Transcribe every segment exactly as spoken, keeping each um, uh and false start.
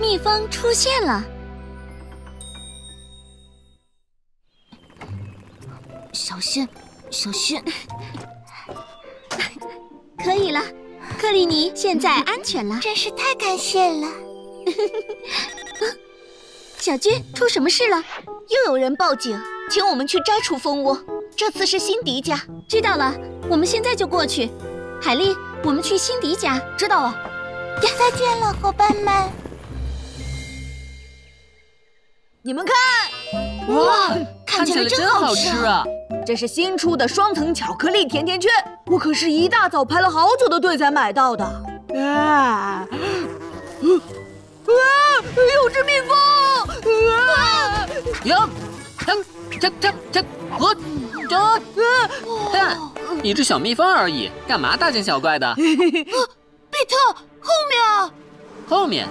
蜜蜂出现了。 小心，小心！ 可以了，克里尼现在安全了， 真是太感谢了。 小军，出什么事了？ 又有人报警，请我们去摘除蜂窝。这次是辛迪家。 知道了，我们现在就过去。海莉，我们去辛迪家。 知道了。 再见了，伙伴们。 你们看， 哇， 看起来真好吃啊！ 这是新出的双层巧克力甜甜圈，我可是一大早排了好久的队才买到的。啊！啊！有只蜜蜂！啊！ 呀！它它它它和这看，一只小蜜蜂而已，干嘛大惊小怪的？ 比特，后面啊！ 后面。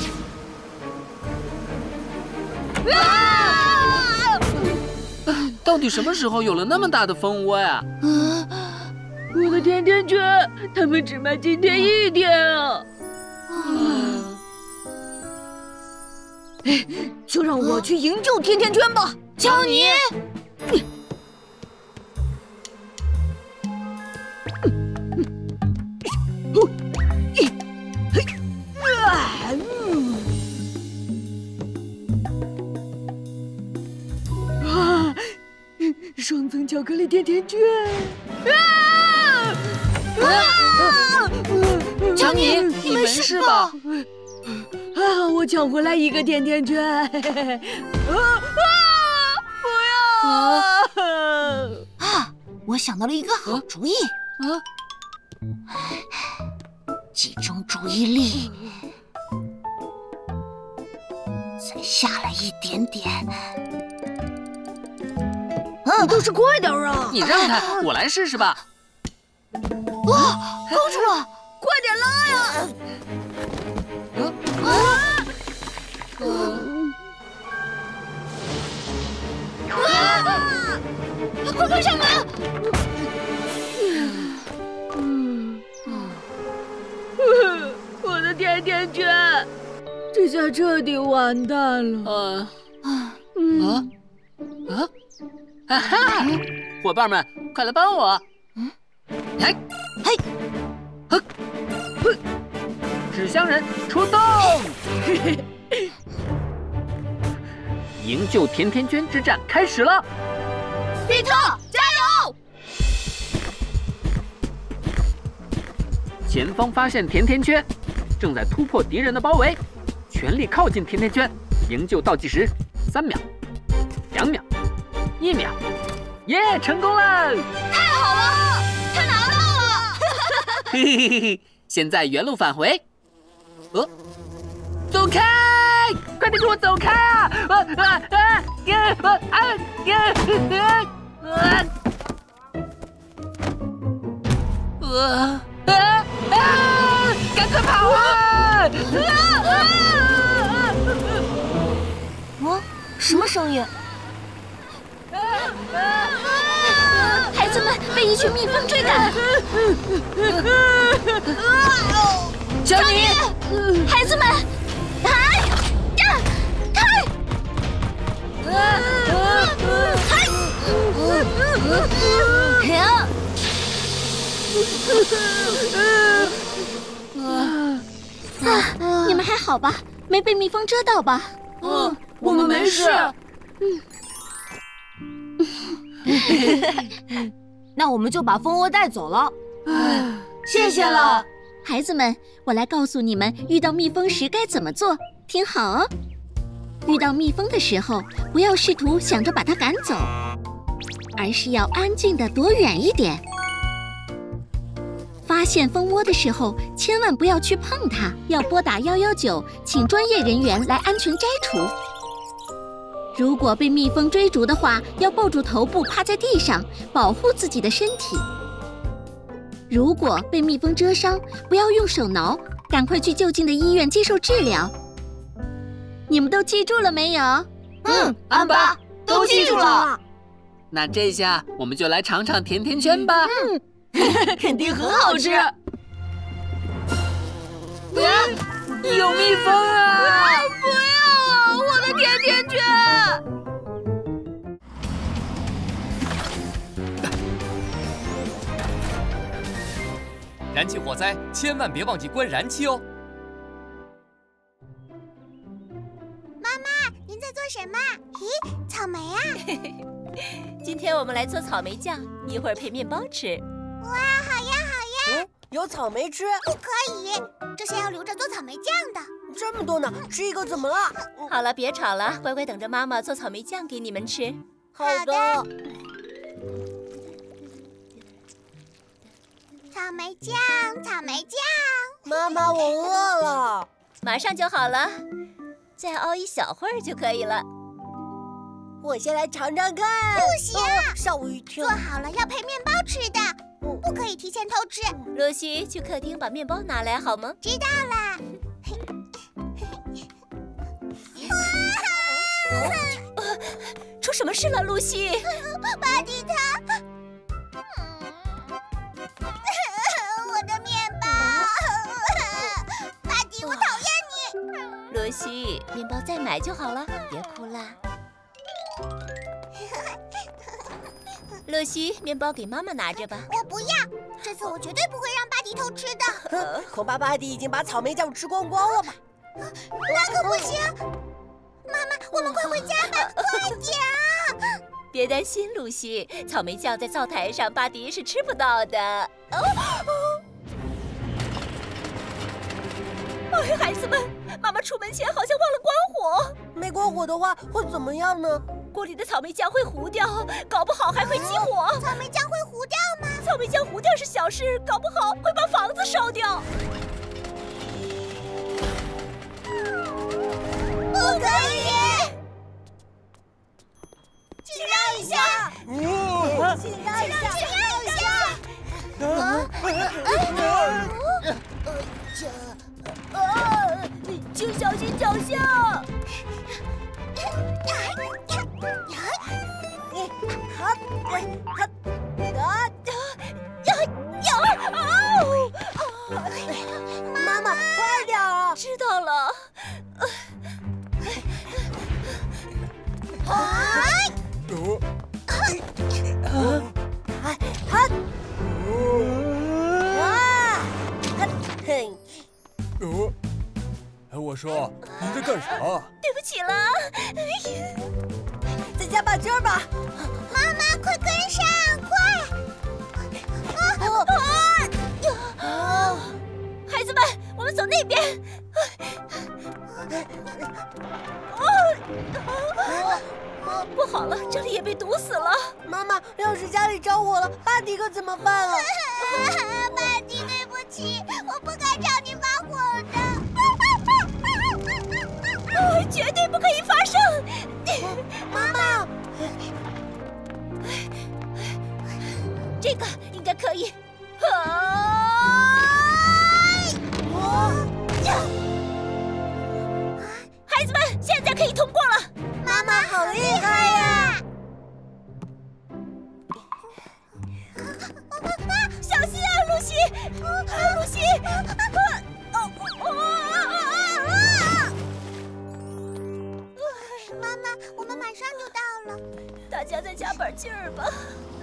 啊！ 到底什么时候有了那么大的蜂窝呀？ 啊！我的甜甜圈，他们只卖今天一天啊！ 嗯， 就让我去营救甜甜圈吧， 乔尼。 双层巧克力甜甜圈！啊！啊！ 乔尼，你没事吧？ 啊！我抢回来一个甜甜圈！啊啊！不要啊！ 啊！我想到了一个好主意。 啊！ 集中注意力，再下来一点点。 你倒是快点啊！ 你让开，我来试试吧。 哇，勾住了！ 快点拉呀！ 啊！ 啊！快快上来！ 嗯，我的甜甜圈，这下彻底完蛋了。 呃啊啊啊！哈哈！伙伴们，快来帮我！ 嗯， 嘿， 嘿， 呵，呵，纸箱人出动！营救甜甜圈之战开始了！ 比特，加油！ 前方发现甜甜圈，正在突破敌人的包围，全力靠近甜甜圈，营救倒计时：三秒、两秒。一秒，耶，成功了！ 太好了，他拿到了！ 嘿嘿嘿嘿，现在原路返回。呃，走开！快点给我走开啊！啊啊啊！呀啊啊呀！啊！呃啊啊！赶快跑啊！啊啊！ 哦，什么声音？ 孩子们被一群蜜蜂追赶。 小尼， 孩子们，哎呀，开！啊！你们还好吧？没被蜜蜂蛰到吧？ 嗯，我们没事。 嗯。 那我们就把蜂窝带走了。 哎，谢谢了， 孩子们，我来告诉你们，遇到蜜蜂时该怎么做，听好哦。遇到蜜蜂的时候，不要试图想着把它赶走，而是要安静地躲远一点。发现蜂窝的时候，千万不要去碰它，要拨打一一九，请专业人员来安全摘除。如果被蜜蜂追逐的话，要抱住头部趴在地上，保护自己的身体。如果被蜜蜂蛰伤，不要用手挠，赶快去就近的医院接受治疗。你们都记住了没有？ 嗯，安巴，都记住了。 那这下我们就来尝尝甜甜圈吧。 嗯，肯定很好吃。 啊！ 有蜜蜂啊！ 不要啊，我的甜甜圈！ 燃气火灾，千万别忘记关燃气哦。 妈妈，您在做什么？咦，草莓啊！ 今天我们来做草莓酱，一会儿配面包吃。 哇，好呀好呀！ 嗯，有草莓吃？ 不可以，这些要留着做草莓酱的。 这么多呢，吃一个怎么了？ 好了，别吵了，乖乖等着妈妈做草莓酱给你们吃。 好的。 草莓酱，草莓酱。 妈妈，我饿了。 马上就好了，再熬一小会儿就可以了。 我先来尝尝看。 不行， 吓我一跳。 做好了要配面包吃的，不可以提前偷吃。 露西，去客厅把面包拿来好吗？ 知道了。 出什么事了，露西？ 巴迪他，我的面包，巴迪，我讨厌你。 露西，面包再买就好了，别哭啦。露西，面包给妈妈拿着吧。 我不要，这次我绝对不会让巴迪偷吃的。 恐怕巴迪已经把草莓酱吃光光了吧？ 那可不行。妈妈，我们快回家吧，快点啊！ 别担心，露西，草莓酱在灶台上，巴迪是吃不到的。哦哦！哎，孩子们，妈妈出门前好像忘了关火。 没关火的话会怎么样呢？ 锅里的草莓酱会糊掉，搞不好还会起火。 草莓酱会糊掉吗？ 草莓酱糊掉是小事，搞不好会把房子烧掉。 不可以！请让一下！ 请让一下！ 请让一下！啊！ 这……啊！请小心脚下！ 妈妈，快点啊！ 知道了。 哎，我说你在干啥？ 对不起了。 再加把劲儿吧！ 妈妈，快跟上，快！ 啊！孩子们，我们走那边。不好了，这里也被堵死了。 妈妈，要是家里着火了，巴迪可怎么办啊？ 巴迪，对不起，我不该朝你发火的。 绝对不可以发生！ 妈妈， 这个应该可以。孩子们，现在可以通过了。 妈妈好厉害呀！ 小心啊，露西！露西！ 妈妈，我们马上就到了。 大家再加把劲儿吧。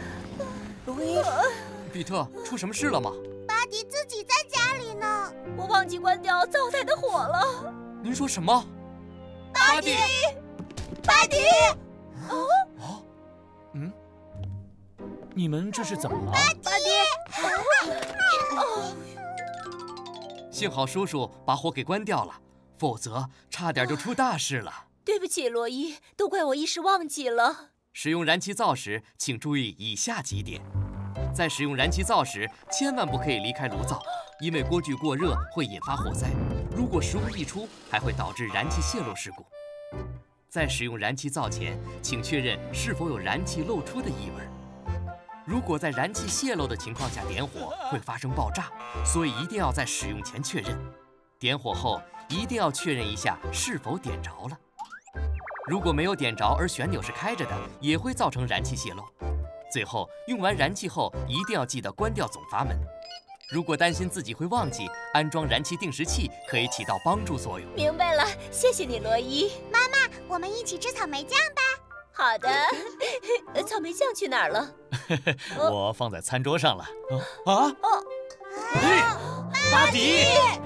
比特，出什么事了吗？ 巴迪自己在家里呢。 我忘记关掉灶台的火了。 您说什么？ 巴迪！ 巴迪！ 哦哦，嗯，你们这是怎么了？ 巴迪！ 哦， 幸好叔叔把火给关掉了，否则差点就出大事了。 对不起，罗伊，都怪我一时忘记了。 使用燃气灶时，请注意以下几点：在使用燃气灶时，千万不可以离开炉灶，因为锅具过热会引发火灾。如果食物溢出，还会导致燃气泄漏事故。在使用燃气灶前，请确认是否有燃气漏出的异味。如果在燃气泄漏的情况下点火，会发生爆炸，所以一定要在使用前确认。点火后，一定要确认一下是否点着了。如果没有点着而旋钮是开着的，也会造成燃气泄漏。最后，用完燃气后，一定要记得关掉总阀门。 如果担心自己会忘记，安装燃气定时器可以起到帮助作用。 明白了，谢谢你，罗伊。 妈妈，我们一起吃草莓酱吧。 好的。呃草莓酱去哪儿了？ 我放在餐桌上了。啊！ 哦， 嘿，巴迪！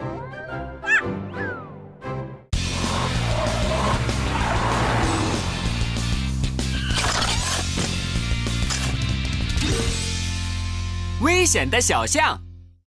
危险的小象。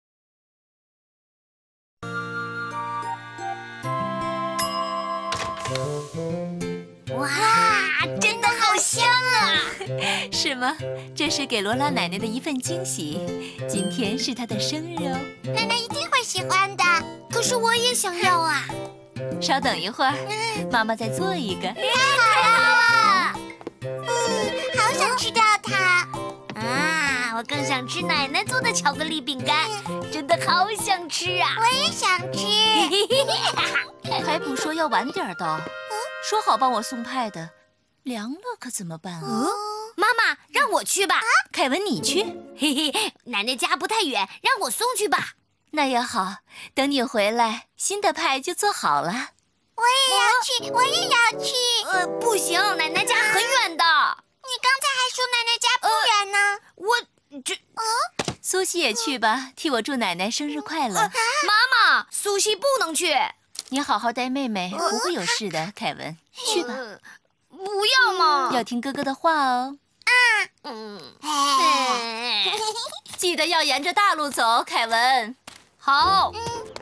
哇，真的好香啊！ 是吗？这是给罗拉奶奶的一份惊喜。今天是她的生日哦。 奶奶一定会喜欢的。可是我也想要啊！ 稍等一会儿，妈妈再做一个。 太好了！嗯，好想吃掉它。啊，我更想吃奶奶做的巧克力饼干，真的好想吃啊！我也想吃。 海普说要晚点到，说好帮我送派的，凉了可怎么办啊？ 嗯，妈妈让我去吧。啊， 凯文你去。 嘿嘿，奶奶家不太远，让我送去吧。 那也好，等你回来，新的派就做好了。 我也要去，我也要去。呃，不行，奶奶家很远的。你刚才还说奶奶家不远呢。我这……哦， 苏西也去吧，替我祝奶奶生日快乐。 啊、妈妈，苏西不能去。 你好好带妹妹，不会有事的，凯文。去吧。 呃、不要嘛！ 要听哥哥的话哦。 啊，嗯，哎， 记得要沿着大路走，凯文。 好。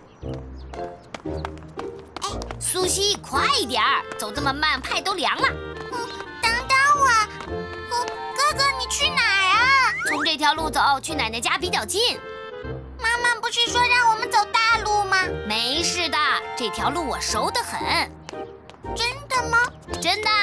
哎，苏西，快一点儿，走这么慢，派都凉了。嗯，等等我。哦，哥哥，你去哪儿啊？从这条路走，去奶奶家比较近。妈妈不是说让我们走大路吗？没事的，这条路我熟得很。真的吗？真的。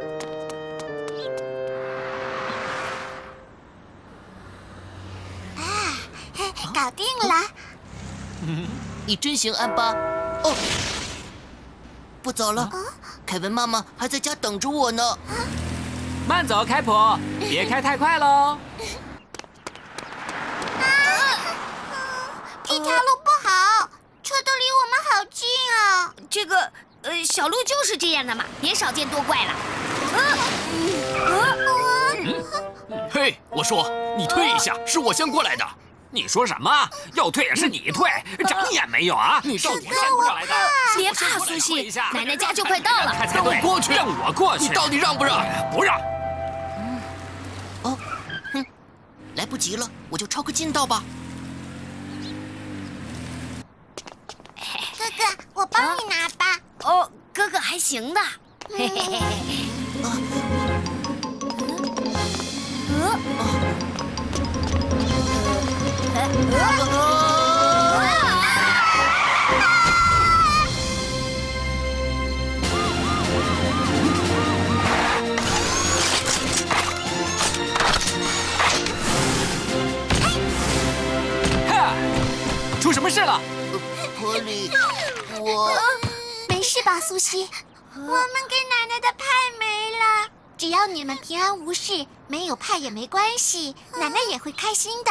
啊，搞定了。 你真行，安巴。哦，不早了，凯文妈妈还在家等着我呢。 慢走，开普，别开太快喽。 这条路不好，车都离我们好近啊！这个，呃，小路就是这样的嘛，别少见多怪了。 嘿，我说你退一下，是我先过来的。 你说什么？要退也是你退，长眼没有啊？ 你到底让不让来的？ 别怕，苏西，奶奶家就快到了。 让我过去，让我过去。 你到底让不让？ 不让。 哦，哼，来不及了，我就抄个近道吧。 哥哥，我帮你拿吧。哦，哥哥还行的。嘿嘿嘿。 出什么事了？ 波利，我没事吧，苏西？我们给奶奶的派没了。只要你们平安无事，没有派也没关系，奶奶也会开心的。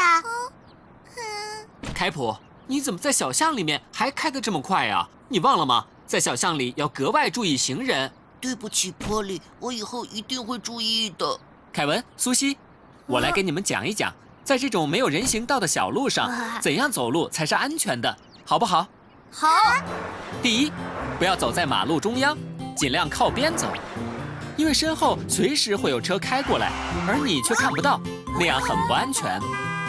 开普，你怎么在小巷里面还开得这么快呀？你忘了吗？在小巷里要格外注意行人。 对不起，波利，我以后一定会注意的。 凯文、苏西，我来给你们讲一讲，在这种没有人行道的小路上，怎样走路才是安全的，好不好？ 好。 第一，不要走在马路中央，尽量靠边走，因为身后随时会有车开过来，而你却看不到，那样很不安全。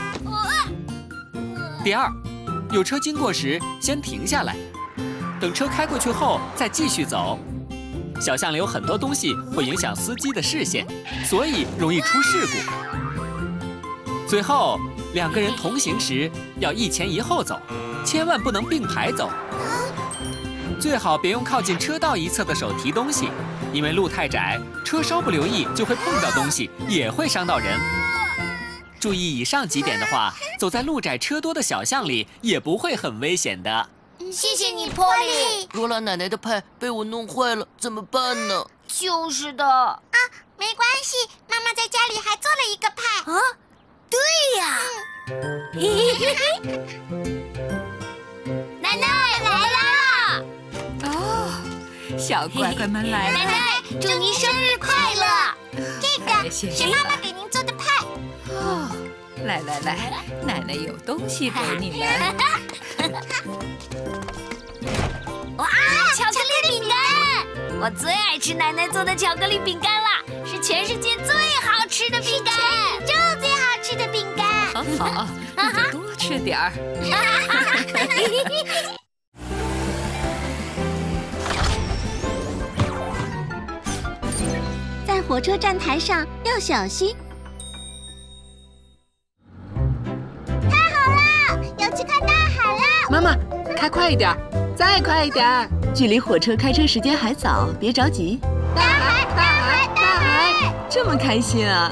第二，有车经过时先停下来，等车开过去后再继续走。小巷里有很多东西会影响司机的视线，所以容易出事故。最后，两个人同行时要一前一后走，千万不能并排走。最好别用靠近车道一侧的手提东西，因为路太窄，车稍不留意就会碰到东西，也会伤到人。注意以上几点的话，走在路窄车多的小巷里也不会很危险的。 谢谢你，波利。 罗拉奶奶的派被我弄坏了，怎么办呢？ 就是的。啊，没关系，妈妈在家里还做了一个派。啊，对呀。嗯， 奶奶来啦！ 哦，小乖乖们来了。 奶奶，祝您生日快乐！这个谢谢是妈妈给您做的派。 哦，来来来，奶奶有东西给你们。 哇，巧克力饼干！我最爱吃奶奶做的巧克力饼干啦，是全世界最好吃的饼干，就最好吃的饼干。 好好，你就多吃点儿。 在火车站台上要小心。 太好了，要去看大海了！ 妈妈，开快一点，再快一点。 距离火车开车时间还早，别着急。 大海，大海，大海！ 这么开心啊！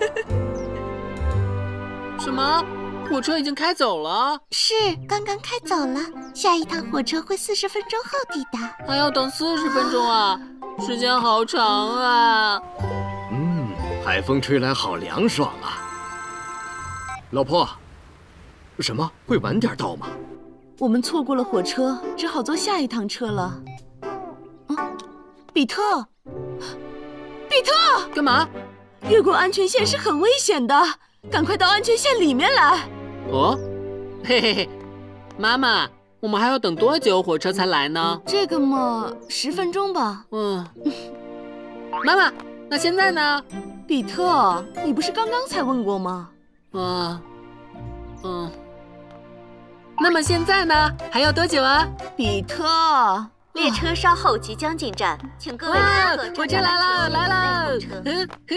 什么？火车已经开走了？ 是，刚刚开走了。下一趟火车会四十分钟后抵达。 还要等四十分钟啊，时间好长啊！ 嗯，海风吹来好凉爽啊。老婆，什么会晚点到吗？ 我们错过了火车，只好坐下一趟车了。嗯，比特，比特， 干嘛？ 越过安全线是很危险的，赶快到安全线里面来。 哦，嘿嘿嘿，妈妈，我们还要等多久火车才来呢？ 这个嘛，十分钟吧。 嗯，妈妈，那现在呢？ 比特，你不是刚刚才问过吗？ 啊，嗯。那么现在呢？还要多久啊？ 比特， 列车稍后即将进站，请各位哇， 乘客火车来了，来了！嗯哼，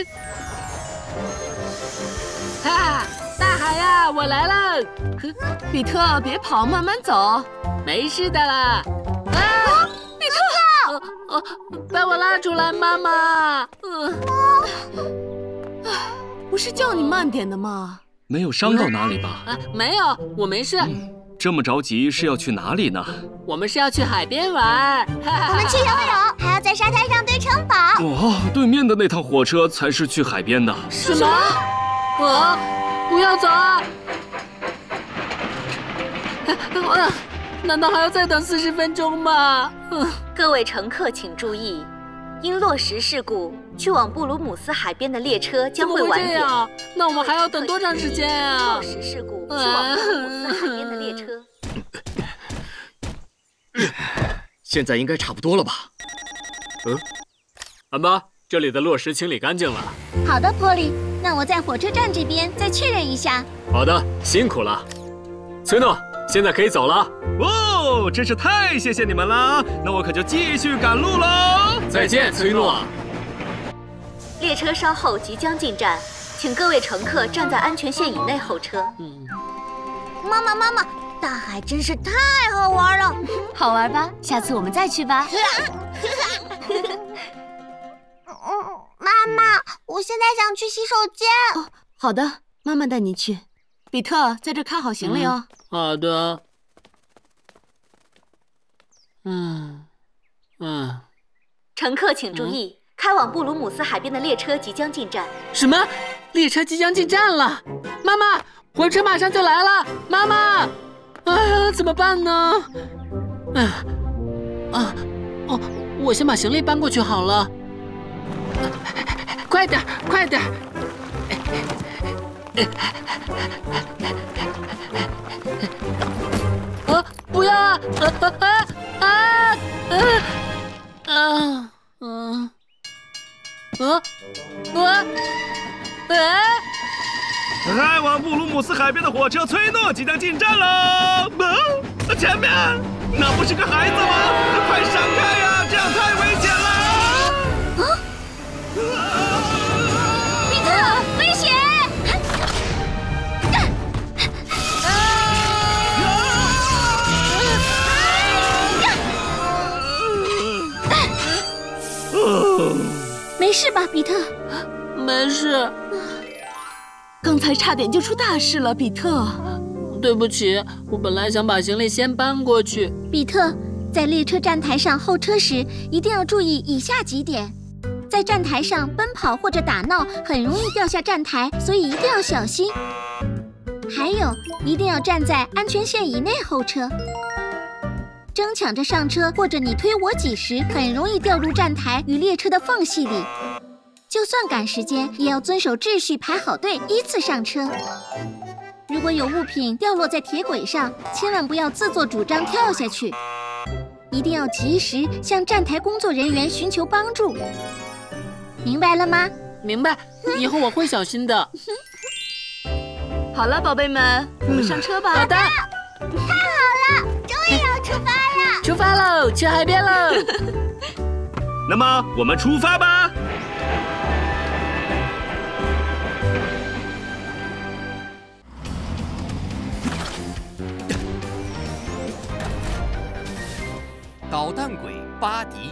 哈，大海呀，我来了！ 哼，比特，別跑，慢慢走。 没事的啦。啊， 比特， 呃呃，把我拉出来，妈妈。嗯， 唉，不是叫你慢点的吗？ 没有伤到哪里吧？ 啊，没有，我没事。 嗯这么着急是要去哪里呢？ 我们是要去海边玩。 我们去游泳，还要在沙滩上堆城堡。 哦，对面的那趟火车才是去海边的。 什么？我不要走啊！啊，难道还要再等四十分钟吗？ 各位乘客请注意，因落石事故，去往布鲁姆斯海边的列车将会晚点。 那我们还要等多长时间啊？ 落石事故，去往布鲁姆斯海边的列车。 现在应该差不多了吧？ 嗯，安巴，这里的落石清理干净了。 好的，波利，那我在火车站这边再确认一下。 好的，辛苦了，崔诺，现在可以走了。 哦，真是太谢谢你们了，那我可就继续赶路喽。 再见，崔诺。 列车稍后即将进站，请各位乘客站在安全线以内候车。 嗯， 妈妈，妈妈，大海真是太好玩了。 好玩吧？下次我们再去吧。 妈妈，我现在想去洗手间。 哦，好的，妈妈带你去。比特，在这看好行李哦。 嗯、好的。嗯，嗯。 乘客请注意，嗯、开往布鲁姆斯海边的列车即将进站。 什么？列车即将进站了？妈妈，火车马上就来了！妈妈，哎呀，怎么办呢？哎呀，啊，哦，我先把行李搬过去好了。快点，快点！啊，不要啊！啊啊啊啊啊！嗯，啊，我，啊！ 开往布鲁姆斯海边的火车崔诺即将进站喽！啊，前面那不是个孩子吗？快闪开呀！这样太危险了！ 啊！比特，危险！ 没事吧，比特？ 没事。 刚才差点就出大事了，比特。 对不起，我本来想把行李先搬过去。 比特，在列车站台上候车时，一定要注意以下几点：在站台上奔跑或者打闹，很容易掉下站台，所以一定要小心。 还有，一定要站在安全线以内候车。争抢着上车或者你推我挤时，很容易掉入站台与列车的缝隙里。就算赶时间，也要遵守秩序，排好队，依次上车。如果有物品掉落在铁轨上，千万不要自作主张跳下去，一定要及时向站台工作人员寻求帮助。明白了吗？ 明白，以后我会小心的。 好了，宝贝们，我们上车吧。 好的。 太好了，终于要出发了！ 出发喽，去海边喽！ 那么我们出发吧。 捣蛋鬼巴迪。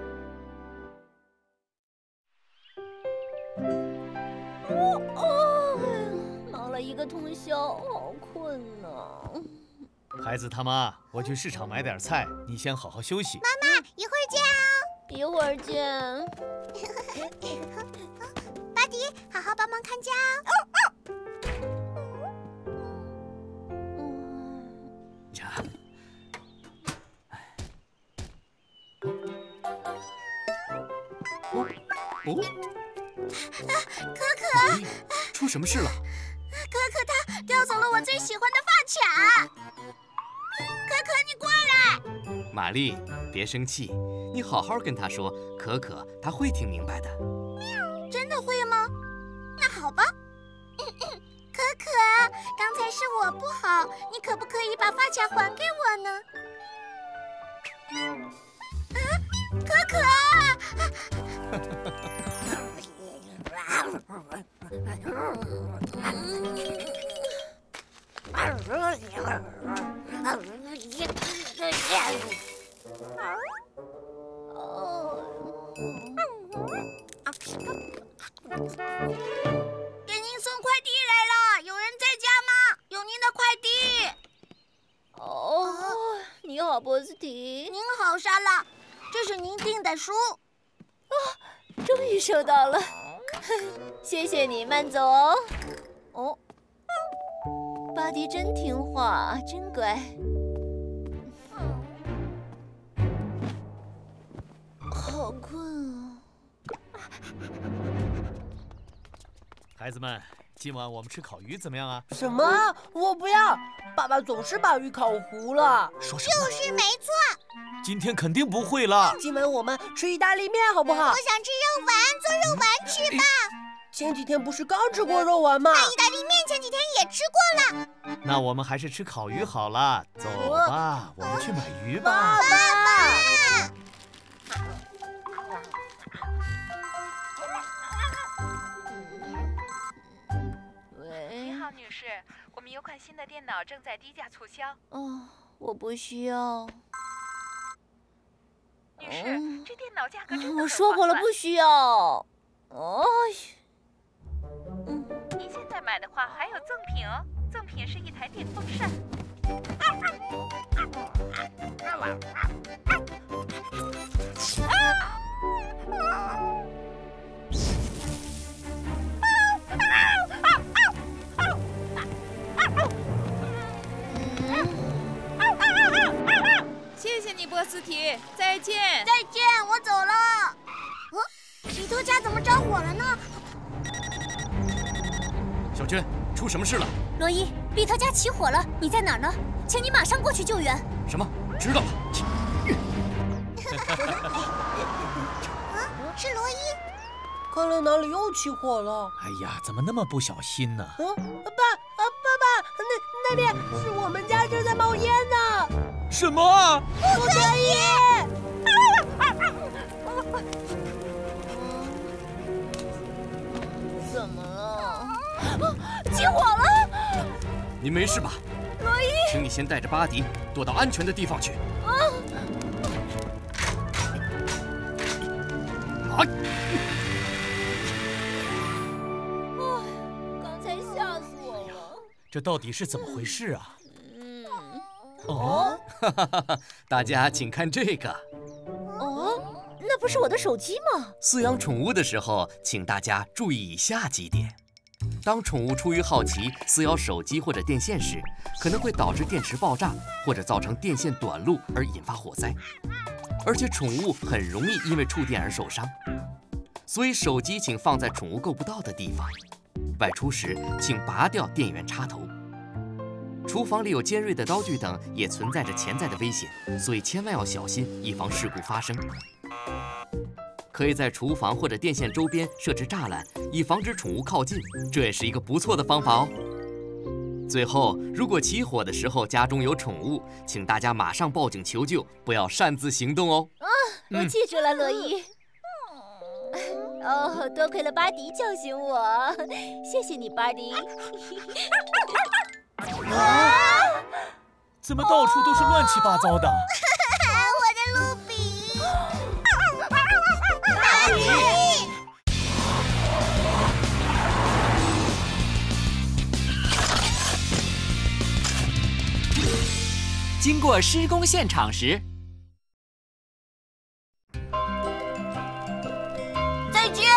哦哦，忙了一个通宵，好困呐。 孩子他妈，我去市场买点菜，你先好好休息。 妈妈，一会儿见哦。 一会儿见。 巴迪，好好帮忙看家哦。 呀。哦哦， 啊，可可， 出什么事了？ 可可他叼走了我最喜欢的发卡。可可，你过来！ 玛丽，别生气，你好好跟他说，可可他会听明白的。 真的会吗？那好吧。可可，刚才是我不好，你可不可以把发卡还给我呢？啊，可可！给您送快递来了，有人在家吗？有您的快递。 哦，你好，波斯提。 您好，莎拉，这是您订的书。 哦，终于收到了，谢谢你，慢走哦。哦，巴迪真听话，真乖。好困啊！ 孩子们，今晚我们吃烤鱼怎么样啊？ 什么？我不要！爸爸总是把鱼烤糊了。 说什么？ 就是没错。 今天肯定不会了。 今晚我们吃意大利面好不好？ 我想吃肉丸，做肉丸吃吧。 前几天不是刚吃过肉丸吗？ 那意大利面前几天也吃过了。 那我们还是吃烤鱼好了。走吧，我们去买鱼吧。 爸爸。 喂。 你好，女士，我们有款新的电脑正在低价促销。 哦，我不需要。 女士，嗯、这电脑价格真的很划算。 我说过了，不需要。哦。 嗯，您现在买的话还有赠品哦，赠品是一台电风扇。 谢谢你，波斯提，再见。 再见，我走了。哦，里头家怎么着火了呢？ 小娟，出什么事了？ 罗伊，比特家起火了，你在哪儿呢？请你马上过去救援。 什么？知道了。 啊，是罗伊。 看来哪里又起火了。 哎呀，怎么那么不小心呢？ 嗯，爸，啊，爸爸，那那边是我们家正在冒烟呢。 什么？ 不可以！ 怎么了？起火了！ 你没事吧？ 罗伊， 请你先带着巴迪躲到安全的地方去。啊！啊！ 刚才吓死我了！ 这到底是怎么回事啊？ 嗯。 哦，哈哈哈哈！大家请看这个。 哦，那不是我的手机吗？ 饲养宠物的时候，请大家注意以下几点。 当宠物出于好奇撕咬手机或者电线时，可能会导致电池爆炸，或者造成电线短路而引发火灾。而且宠物很容易因为触电而受伤，所以手机请放在宠物够不到的地方。外出时请拔掉电源插头。厨房里有尖锐的刀具等，也存在着潜在的危险，所以千万要小心，以防事故发生。可以在厨房或者电线周边设置栅栏，以防止宠物靠近，这也是一个不错的方法哦。最后，如果起火的时候家中有宠物，请大家马上报警求救，不要擅自行动哦。 啊，我记住了，罗伊。哦，多亏了巴迪教训我，谢谢你，巴迪。 啊！怎么到处都是乱七八糟的？ 我的卢比！ 巴迪！ 经过施工现场时， 再见。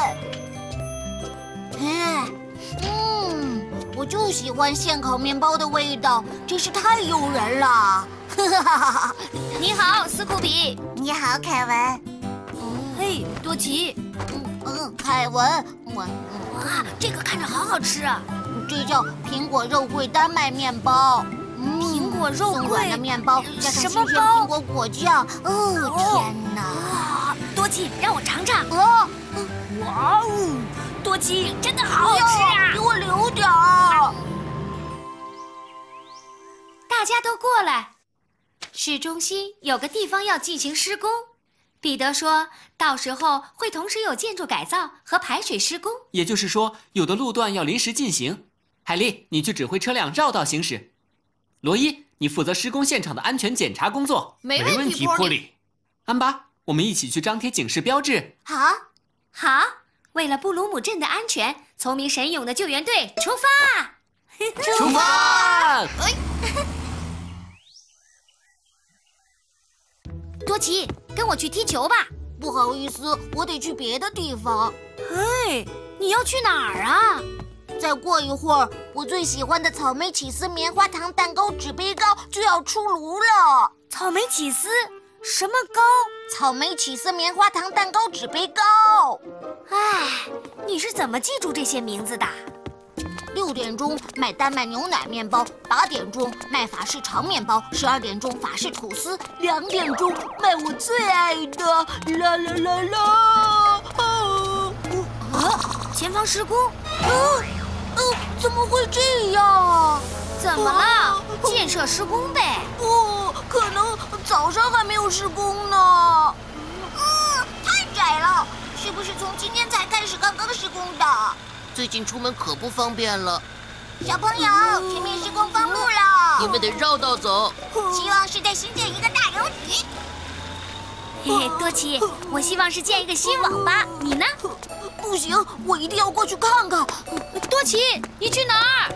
嗯嗯，我就喜欢现烤面包的味道，真是太诱人了。 你好，斯库比。你好，凯文。 嘿，多奇。 嗯嗯，凯文，我哇，这个看着好好吃啊！这叫苹果肉桂丹麦面包。 苹果肉桂， 松软的面包加上新鲜苹果果酱，哦天哪！ 多奇，让我尝尝。 哦， 哇哦，多奇，真的好好吃啊！ 给我留点儿。 大家都过来，市中心有个地方要进行施工。彼得说，到时候会同时有建筑改造和排水施工， 也就是说，有的路段要临时进行。海莉，你去指挥车辆绕道行驶。罗伊，你负责施工现场的安全检查工作。 没问题，波利。 安巴，我们一起去张贴警示标志。 好，好。为了布鲁姆镇的安全，聪明神勇的救援队出发！ 出发！ 哎， 多奇，跟我去踢球吧。 不好意思，我得去别的地方。 嘿，你要去哪儿啊？ 再过一会儿，我最喜欢的草莓起司棉花糖蛋糕纸杯糕就要出炉了。 草莓起司？什么糕？ 草莓起司棉花糖蛋糕纸杯糕。 哎，你是怎么记住这些名字的？ 六点钟卖丹麦牛奶面包，八点钟卖法式长面包，十二点钟法式吐司，两点钟卖我最爱的啦啦啦啦！啊！ 啊！前方施工。 呃呃，怎么会这样？ 怎么了？建设施工呗。 不，可能早上还没有施工呢。嗯，太窄了，是不是从今天才开始刚刚施工的？ 最近出门可不方便了。 小朋友，前面施工封路了， 你们得绕道走。 希望是在新建一个大邮局。 嘿嘿，多奇，我希望是建一个新网吧，你呢？ 不行，我一定要过去看看。 多奇，你去哪儿？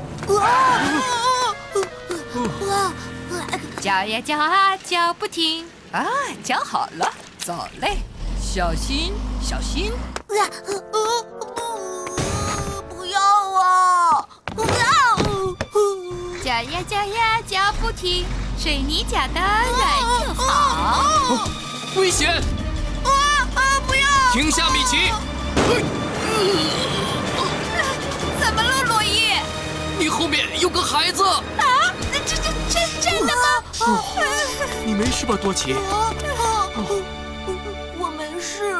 叫呀叫啊叫不停啊，叫好了，走嘞，小心小心。 啊呃不要啊！不要！ 叫呀叫呀叫不停，水泥脚的软硬好。 哦，危险！ 啊啊！不要！ 停下，米奇！ 怎么了，罗伊？ 你后面有个孩子。 啊！这这真真的吗？ 哦，你没事吧，多奇？ 啊啊！我没事。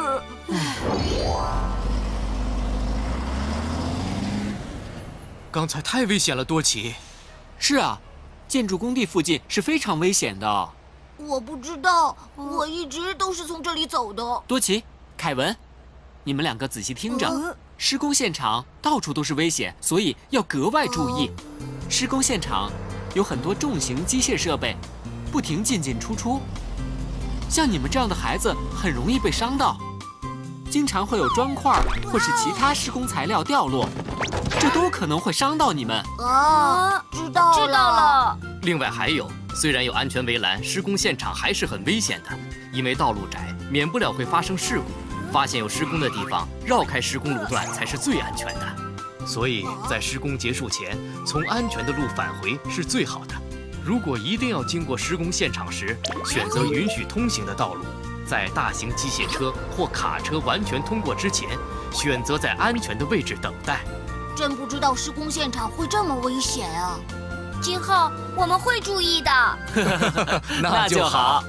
刚才太危险了，多奇。 是啊，建筑工地附近是非常危险的。 我不知道，我一直都是从这里走的。 多奇，凯文，你们两个仔细听着， 呃、 施工现场到处都是危险，所以要格外注意。呃、施工现场有很多重型机械设备，不停进进出出。像你们这样的孩子很容易被伤到，经常会有砖块或是其他施工材料掉落，这都可能会伤到你们。 啊，知道了。 知道了。 另外还有，虽然有安全围栏，施工现场还是很危险的，因为道路窄，免不了会发生事故。发现有施工的地方，绕开施工路段才是最安全的。 所以在施工结束前，从安全的路返回是最好的。如果一定要经过施工现场时，选择允许通行的道路，在大型机械车或卡车完全通过之前，选择在安全的位置等待。 真不知道施工现场会这么危险啊！ 今后我们会注意的。 那就好。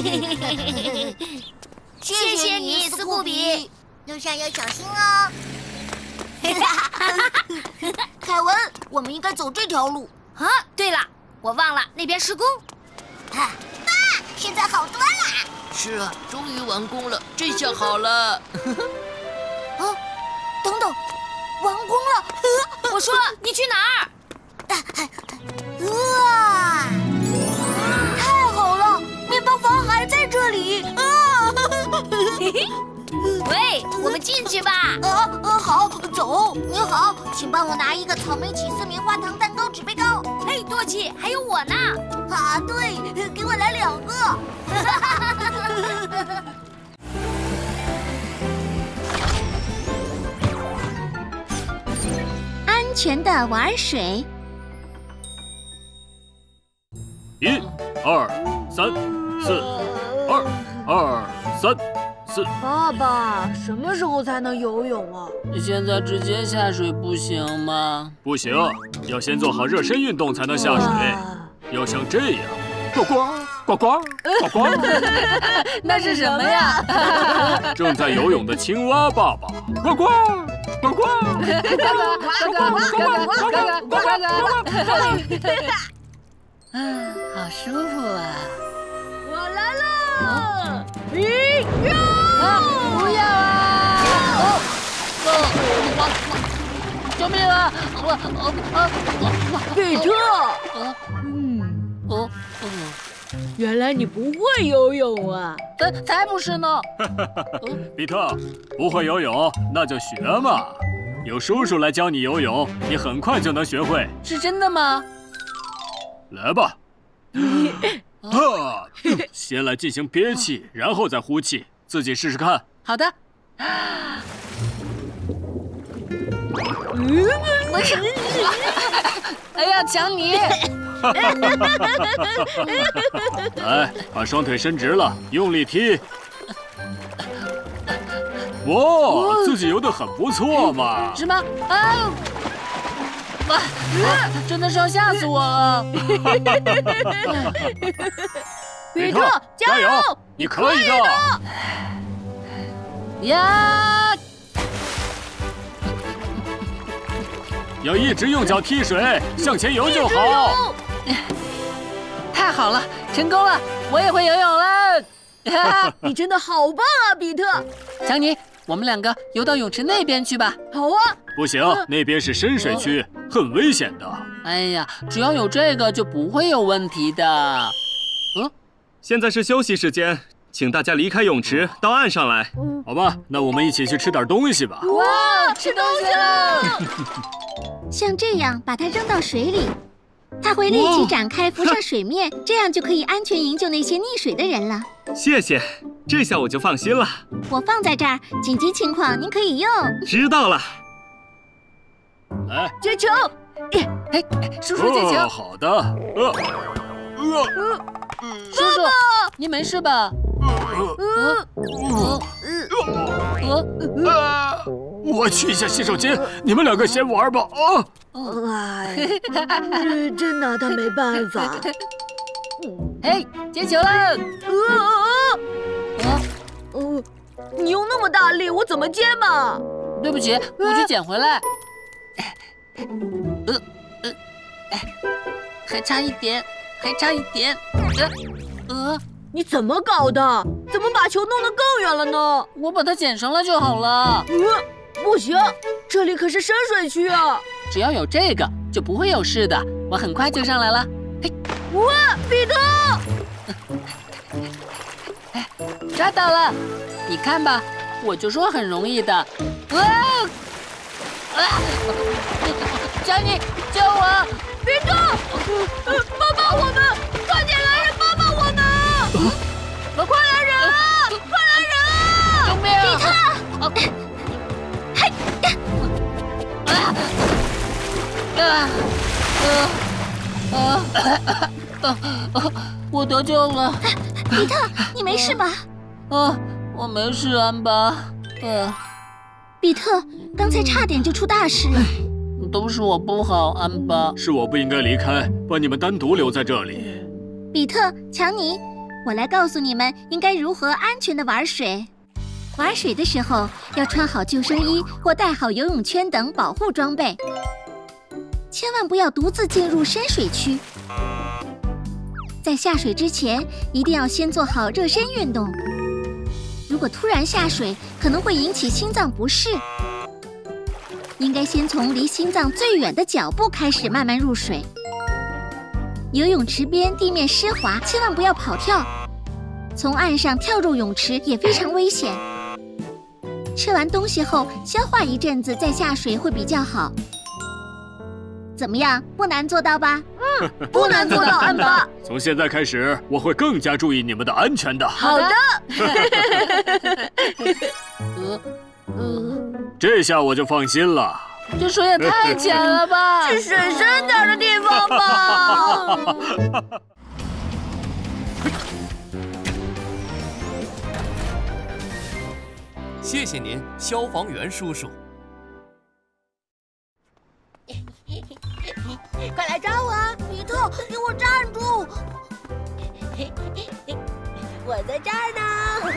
谢谢你，斯库比。路上要小心哦。凯文，我们应该走这条路。 啊，对了，我忘了那边施工。 啊，爸，现在好多了。 是啊，终于完工了，这下好了。 啊，等等，完工了！ 我说你去哪儿？ 哇，太好了，面包房还在这里啊！ 喂，我们进去吧。 啊啊，好，走。你好，请帮我拿一个草莓起司棉花糖蛋糕纸杯糕。 嘿，多奇，还有我呢。 啊，对，给我来两个。 安全的玩水。 一、二、三、四，二、二、三、四。 爸爸，什么时候才能游泳啊？ 现在直接下水不行吗？ 不行，要先做好热身运动才能下水。要像这样，呱呱呱呱呱呱。 那是什么呀？ 正在游泳的青蛙爸爸，呱呱呱呱呱呱呱呱呱呱呱呱。 啊，好舒服啊！ 我来了！咦呀！ 啊，不要啊！哦哦，救命啊！我我我比特！ 嗯，哦哦， 原来你不会游泳啊！ 才才不是呢！ 比特，不会游泳那就学嘛，有叔叔来教你游泳，你很快就能学会。 是真的吗？ 来吧，啊！先来进行憋气，然后再呼气，自己试试看。 好的。哎呀，抢你！ 来，把双腿伸直了，用力踢。哇，自己游得很不错嘛。 是吗？啊！啊！真的是要吓死我了！ 比特，加油！你可以的！ 呀！ 要一直用脚踢水，向前游就好。 太好了，成功了！我也会游泳了！ 你真的好棒啊，比特！ 强尼，我们两个游到泳池那边去吧。 好啊！ 不行，那边是深水区，很危险的。 哎呀，只要有这个就不会有问题的。 嗯，现在是休息时间，请大家离开泳池，到岸上来。 好吧，那我们一起去吃点东西吧。 哇，吃东西了！ 像这样把它扔到水里，它会立即展开浮上水面，这样就可以安全营救那些溺水的人了。 谢谢，这下我就放心了。 我放在这儿，紧急情况您可以用。 知道了。 来， 接球！ 哎，叔叔接球。 哦，好的。呃，呃， 叔叔，您没事吧？呃，呃， 呃，我去一下洗手间，你们两个先玩吧。啊！ 哎，真拿他没办法。 嘿，接球了！ 呃呃，你用那么大力，我怎么接嘛？ 对不起，我去捡回来。呃呃，还差一点，还差一点。呃呃， 你怎么搞的？怎么把球弄得更远了呢？ 我把它捡上了就好了。 呃，不行，这里可是深水区啊！ 只要有这个，就不会有事的。我很快就上来了。嘿， 哇，彼得！ 哎，抓到了！你看吧，我就说很容易的。哇！啊！强尼，救我！ 彼得，帮帮我们！快点来人，帮帮我们！快来人啊！快来人啊！ 救命！ 比特！嘿！啊！ 啊啊！我得救了！ 比特，你没事吧？ 啊，我没事，安巴。呃， 比特，刚才差点就出大事了。 都是我不好，安巴。 是我不应该离开，把你们单独留在这里。 比特，强尼，我来告诉你们应该如何安全地玩水。玩水的时候要穿好救生衣或带好游泳圈等保护装备，千万不要独自进入深水区。在下水之前，一定要先做好热身运动。如果突然下水，可能会引起心脏不适。应该先从离心脏最远的脚部开始慢慢入水。游泳池边地面湿滑，千万不要跑跳。从岸上跳入泳池也非常危险。吃完东西后消化一阵子再下水会比较好。怎么样，不难做到吧？ 嗯，不难做到，安巴。 从现在开始，我会更加注意你们的安全的。 好的。 呃呃， 这下我就放心了。 这水也太浅了吧！ 去水深点的地方吧。 谢谢您，消防员叔叔。 快来抓我啊！比特，给我站住！我在这儿呢。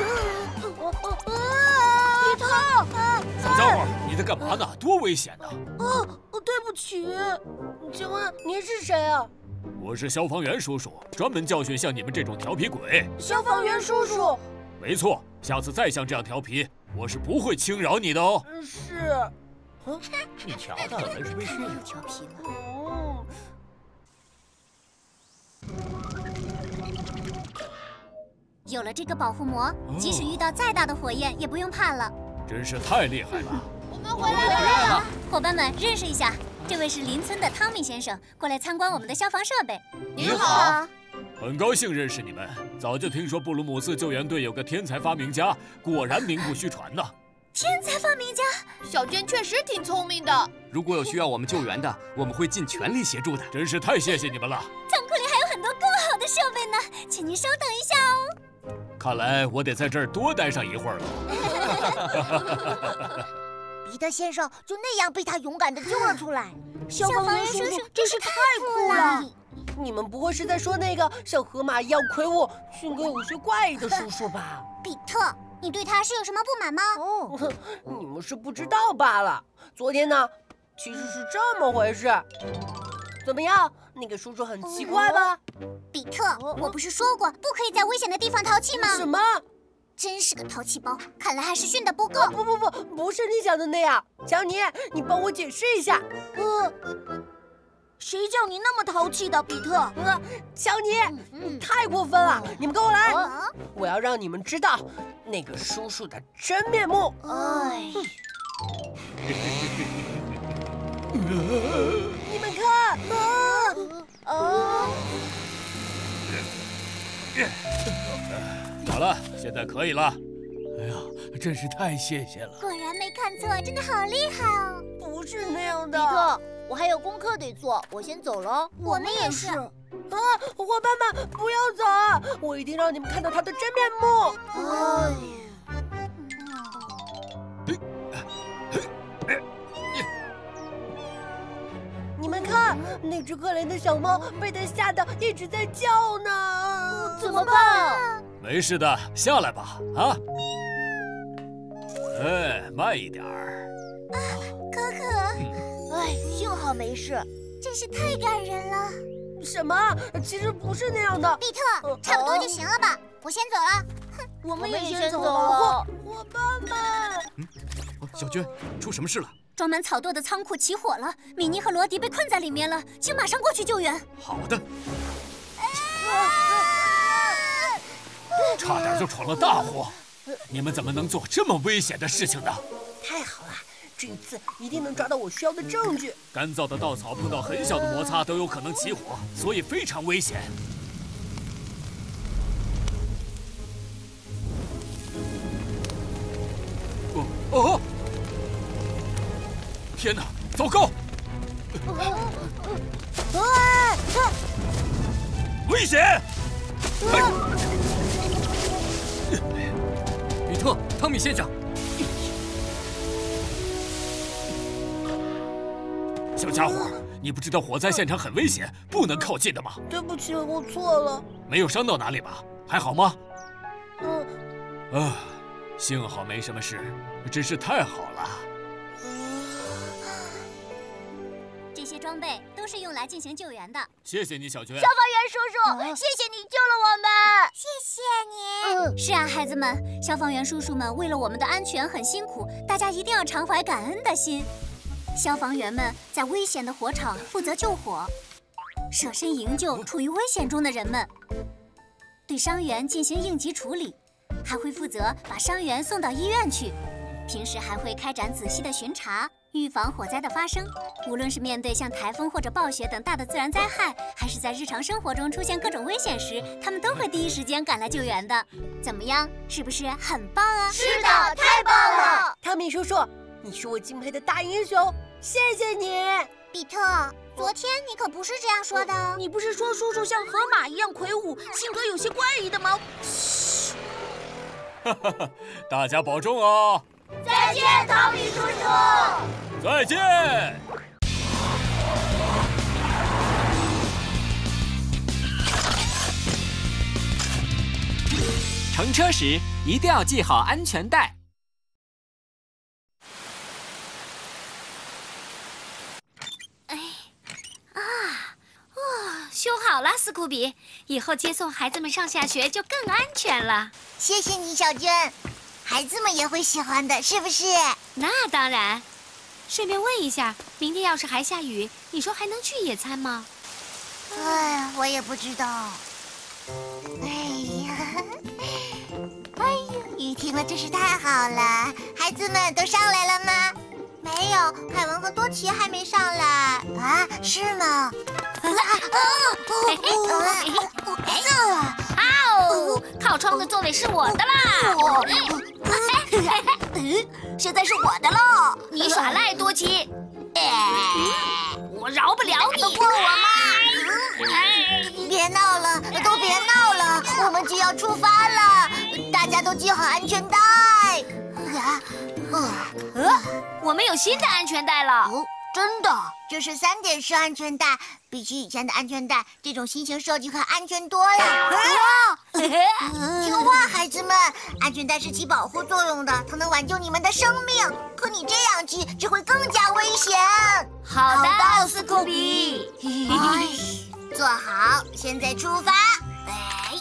比特， 小家伙，你在干嘛呢？多危险呢！ 哦，对不起，请问您是谁啊？ 我是消防员叔叔，专门教训像你们这种调皮鬼。 消防员叔叔。 没错，下次再像这样调皮，我是不会轻饶你的哦。 是。 嗯，你瞧他，还是被训了。 调皮了。 哦。 有了这个保护膜，即使遇到再大的火焰，也不用怕了。 真是太厉害了！ 我们回来了。 伙伴们，认识一下，这位是邻村的汤米先生，过来参观我们的消防设备。 您好。 很高兴认识你们。早就听说布鲁姆斯救援队有个天才发明家，果然名不虚传呢。 天才发明家， 小娟确实挺聪明的。 如果有需要我们救援的，我们会尽全力协助的。 真是太谢谢你们了。 仓库里还有很多更好的设备呢，请您稍等一下哦。 看来我得在这儿多待上一会儿了。 彼得先生就那样被他勇敢地救了出来。 消防员叔叔真是太酷了！你们不会是在说那个像河马一样魁梧、性格有些怪异的叔叔吧？ 比特，你对他是有什么不满吗？ 哦，你们是不知道罢了。昨天呢，其实是这么回事。怎么样，那个叔叔很奇怪吧？ 比特，我不是说过不可以在危险的地方淘气吗？ 什么？ 真是个淘气包，看来还是训得不够。 不不不，不是你想的那样。强尼，你帮我解释一下。呃，谁叫你那么淘气的，比特？呃，强尼，你太过分了！你们跟我来，我要让你们知道那个叔叔的真面目。 哎。 你们看，啊啊！ 好了，现在可以了。 哎呀，真是太谢谢了！ 果然没看错，真的好厉害哦！ 不是那样的， 比特，我还有功课得做，我先走了。 我们也是。 啊，伙伴们，不要走啊！我一定让你们看到他的真面目。 哎。 你们看，那只可怜的小猫被它吓得一直在叫呢， 怎么办？ 没事的，下来吧，啊！哎，慢一点儿。 啊，可可。 哎，幸好没事。 真是太感人了。 什么？其实不是那样的。 比特，差不多就行了吧？我先走了。 哼，我们也先走了。伙伴们。 嗯，小娟，出什么事了？ 装满草垛的仓库起火了，米妮和罗迪被困在里面了，请马上过去救援。 好的。差点就闯了大祸，你们怎么能做这么危险的事情呢？ 太好了，这一次一定能抓到我需要的证据。 干燥的稻草碰到很小的摩擦都有可能起火，所以非常危险。哦哦！天哪，糟糕！ 哎！ 喂！ 危险！ 比特，汤米先生， 小家伙，你不知道火灾现场很危险，不能靠近的吗？ 对不起，我错了。 没有伤到哪里吧？还好吗？ 嗯。 啊，幸好没什么事，真是太好了。 这些装备都是用来进行救援的。 谢谢你，小娟。 消防员叔叔，谢谢你救了我们。 谢谢你。嗯，是啊，孩子们，消防员叔叔们为了我们的安全很辛苦，大家一定要常怀感恩的心。消防员们在危险的火场负责救火，舍身营救处于危险中的人们，对伤员进行应急处理，还会负责把伤员送到医院去。平时还会开展仔细的巡查，预防火灾的发生。无论是面对像台风或者暴雪等大的自然灾害，还是在日常生活中出现各种危险时，他们都会第一时间赶来救援的。怎么样，是不是很棒啊？ 是的，太棒了！汤米叔叔，你是我敬佩的大英雄，谢谢你。 比特，昨天你可不是这样说的。 你不是说叔叔像河马一样魁梧，性格有些怪异的吗？ 嘘！哈哈，大家保重哦。 再见，汤米叔叔。 再见。 乘车时一定要系好安全带。 哎，啊，哦，修好了，斯库比，以后接送孩子们上下学就更安全了。 谢谢你，小娟。孩子们也会喜欢的，是不是？ 那当然。顺便问一下，明天要是还下雨，你说还能去野餐吗？ 哎，我也不知道。哎呀，哎呀，雨停了真是太好了。孩子们都上来了吗？没有，凯文和多奇还没上来。啊，是吗？ 啊哦，靠窗的座位是我的啦！ 现在是我的喽！ 你耍赖，多奇！我饶不了你！ 放过我嘛！别闹了，都别闹了，我们就要出发了，大家都系好安全带。啊， 呃，我们有新的安全带了。 哦，真的，这是三点式安全带，比起以前的安全带，这种新型设计可安全多了。啊！听话，孩子们，安全带是起保护作用的，它能挽救你们的生命。可你这样系，只会更加危险。 好的，斯库比。 坐好，现在出发。哎，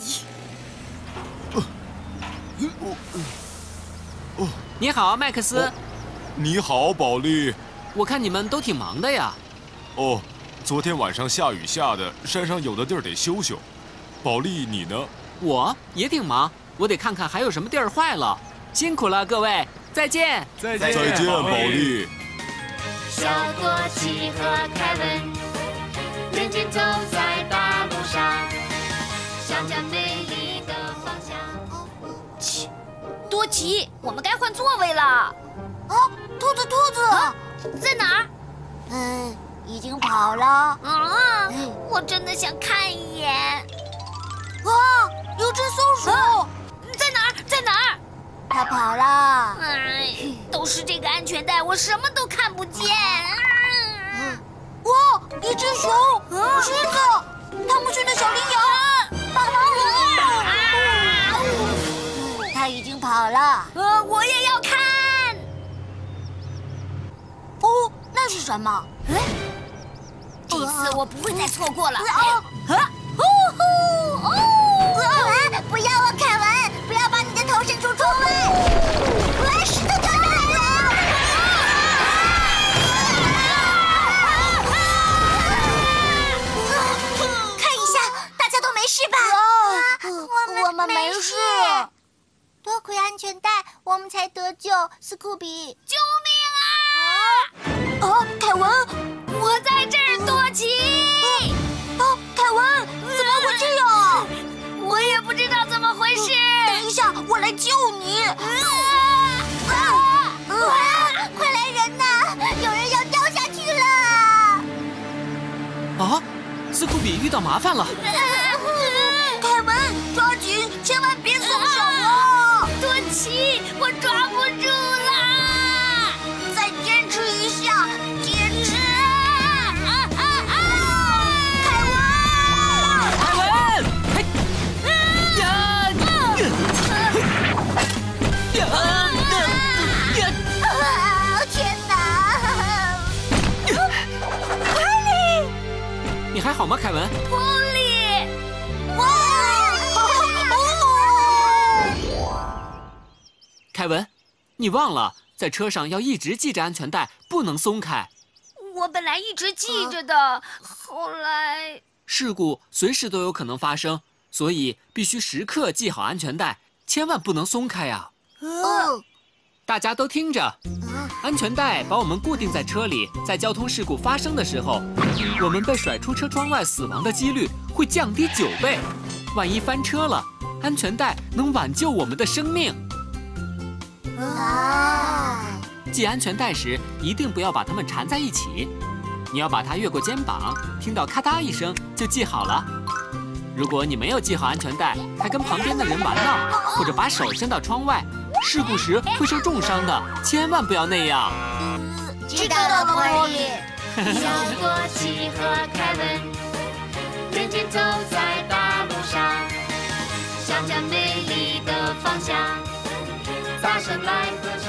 你好，麦克斯。 你好，保利。 我看你们都挺忙的呀。 哦，昨天晚上下雨下的，山上有的地儿得修修。保利，你呢？ 我也挺忙，我得看看还有什么地儿坏了。辛苦了，各位，再见。 再见，再见，保利。 小多奇和凯文，并肩走在大路上，向着美丽的方向。 切，多奇，我们该换座位了。 啊，兔子，兔子、 啊、在哪儿？ 嗯，已经跑了。 啊，我真的想看一眼。 啊，有只松鼠， 在哪儿？在哪儿？ 它跑了。 哎，都是这个安全带，我什么都看不见。 哇，一只熊，狮子，汤姆逊的小羚羊，霸王龙。 啊！它已经跑了。 呃，我也要看。 哦，那是什么？ 哎，这次我不会再错过了。 啊！ 呼呼哦！ 不要啊，凯文，不要把你的头伸出窗外！啊，石头掉下来了！看一下，大家都没事吧？ 我们没事。 多亏安全带，我们才得救。斯库比， 救命啊！啊，凯文， 我在这儿，多奇。 啊，凯文，怎么会这样？ 我也不知道怎么回事。 等一下，我来救你！啊啊啊！快来人呐！有人要掉下去了！ 啊，斯库比遇到麻烦了。 我抓不住啦！再坚持一下，坚持！啊啊啊！凯文， 凯文，嘿，呀，呀，呀， 啊！天哪！波利， 你还好吗，凯文？ 波利，哇！ 凯文，你忘了在车上要一直系着安全带，不能松开。 我本来一直系着的，后来事故随时都有可能发生，所以必须时刻系好安全带，千万不能松开呀！ 哦， 大家都听着，安全带把我们固定在车里，在交通事故发生的时候，我们被甩出车窗外死亡的几率会降低九倍。万一翻车了，安全带能挽救我们的生命。 啊！ 系安全带时，一定不要把它们缠在一起，你要把它越过肩膀，听到咔嗒一声就系好了。如果你没有系好安全带，还跟旁边的人玩闹，或者把手伸到窗外，事故时会受重伤的，千万不要那样。 知道了，波利。 小多奇和凯文，认真走在大路上，向着美丽的方向。大声来歌唱。